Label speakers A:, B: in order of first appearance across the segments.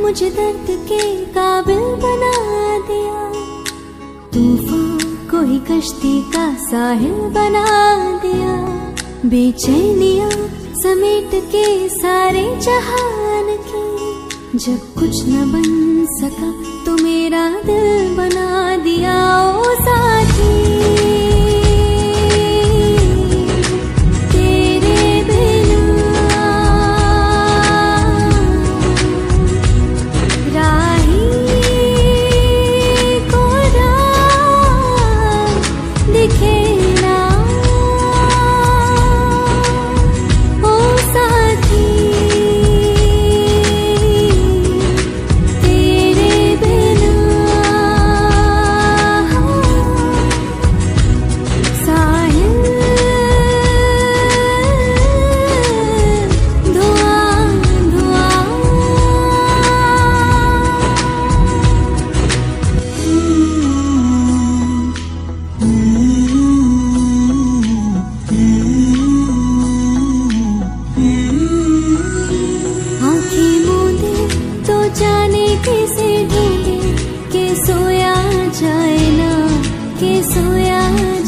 A: मुझे दर्द के काबिल बना दिया। तूफान को ही कश्ती का साहिल बना दिया। बेचैनियां समेट के सारे जहान की, जब कुछ न बन सका तो मेरा दिल बना दिया। ओ साथी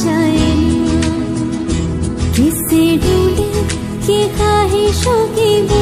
A: किसे ढूंढे कि ख्वाहिशों की